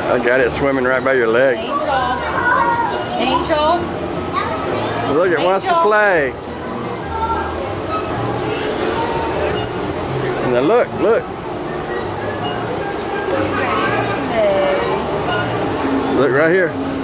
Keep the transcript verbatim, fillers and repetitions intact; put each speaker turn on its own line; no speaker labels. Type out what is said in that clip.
I got it swimming right by your leg.
Angel. Angel.
Look, it wants to play. Now look, look. Look right here.